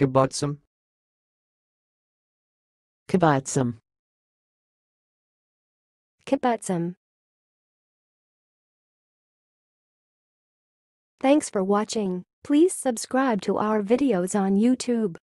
kibbutzim, kibbutzim, kibbutzim. Thanks for watching. Please subscribe to our videos on YouTube.